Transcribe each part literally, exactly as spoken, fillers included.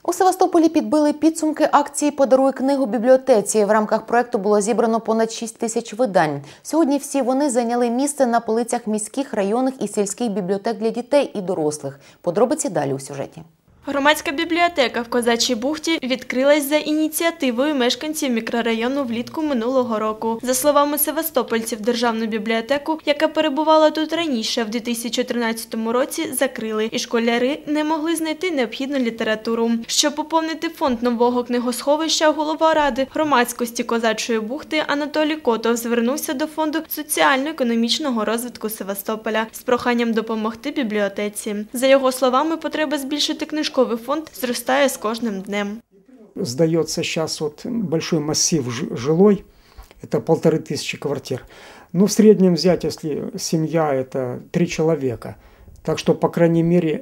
У Севастополі підбили підсумки акції «Подаруй книгу бібліотеці». В рамках проєкту було зібрано понад шість тисяч видань. Сьогодні всі вони зайняли місце на полицях міських, районних і сільських бібліотек для дітей і дорослих. Подробиці далі у сюжеті. Громадська бібліотека в Козачій бухті відкрилась за ініціативою мешканців мікрорайону влітку минулого року. За словами севастопольців, державну бібліотеку, яка перебувала тут раніше, в дві тисячі тринадцятому році, закрили, і школяри не могли знайти необхідну літературу. Щоб поповнити фонд нового книгосховища, голова ради громадськості Козачої бухти Анатолій Котов звернувся до фонду соціально-економічного розвитку Севастополя з проханням допомогти бібліотеці. За його словами, потреба збільшити книжку фонд зростає з кожним днем. Сдается сейчас вот большой массив жилой, это полторы тысячи квартир. Ну, в среднем взять, если семья, это три человека. Так что, по крайней мере,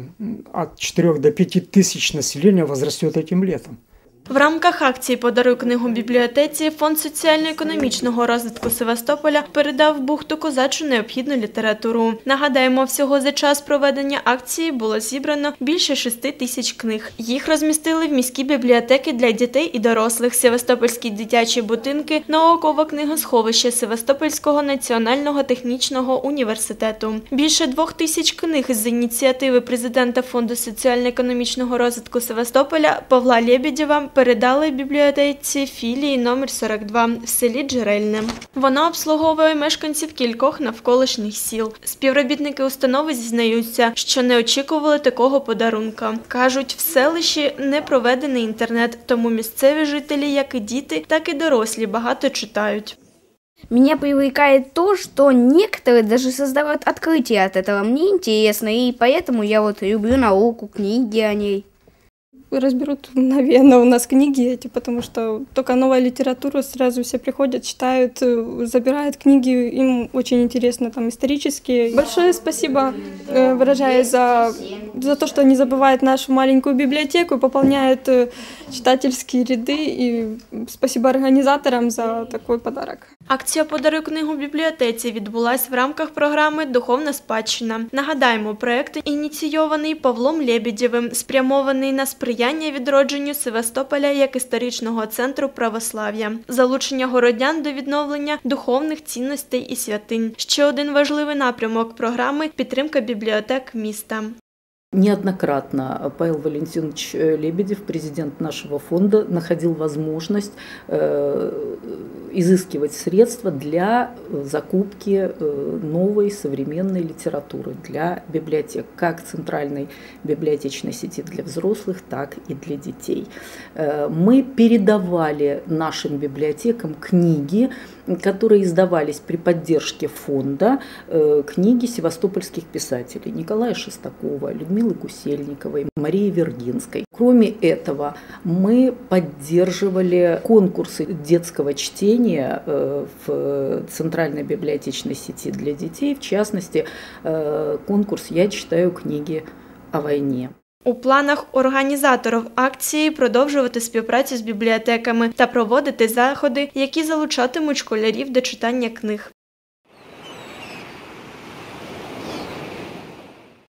от четырёх до пяти тысяч населения возрастет этим летом. В рамках акції «Подаруй книгу бібліотеці» Фонд соціально-економічного розвитку Севастополя передав в бухту Козачу необхідну літературу. Нагадаємо, всього за час проведення акції було зібрано більше шести тисяч книг. Їх розмістили в міські бібліотеки для дітей і дорослих, Севастопольські дитячі будинки, наукове книгосховище Севастопольського національного технічного університету. Більше двох тисяч книг з ініціативи президента Фонду соціально-економічного розвитку Севастополя Павла Лєбєдєва передали бібліотеці філії номер сорок два в селі Джерельне. Вона обслуговує мешканців кількох навколишніх сіл. Співробітники установи зізнаються, що не очікували такого подарунка. Кажуть, в селищі не проведений інтернет, тому місцеві жителі, як і діти, так і дорослі, багато читають. Меня привлекает то, что некоторые даже создавают открытия от этого. Мне интересно, и поэтому я вот люблю науку, книги о ней. Разберут, наверное, у нас книги эти, потому что только новая литература, сразу все приходят, читают, забирают книги, им очень интересно, там, исторические. Большое спасибо выражаю за, за то, что они забывают нашу маленькую библиотеку, пополняют читательские ряды, и спасибо организаторам за такой подарок. Акція «Подаруй книгу бібліотеці» відбулась в рамках програми «Духовна спадщина». Нагадаємо, проєкт ініційований Павлом Лєбєдєвим, спрямований на сприяння відродженню Севастополя як історичного центру православ'я, залучення городян до відновлення духовних цінностей і святинь. Ще один важливий напрямок програми – підтримка бібліотек міста. Неоднократно Павел Валентинович Лебедев, президент нашего фонда, находил возможность э, изыскивать средства для закупки э, новой современной литературы для библиотек, как центральной библиотечной сети для взрослых, так и для детей. Э, мы передавали нашим библиотекам книги, которые издавались при поддержке фонда, э, книги севастопольских писателей Николая Шестакова, Людмилы Гусельниковой, Марии Вергинской. Кроме этого, мы поддерживали конкурсы детского чтения в Центральной библиотечной сети для детей, в частности, конкурс «Я читаю книги о войне». У планах організаторів акції продовжувати співпрацю з бібліотеками та проводити заходи, які залучатимуть школярів до читання книг.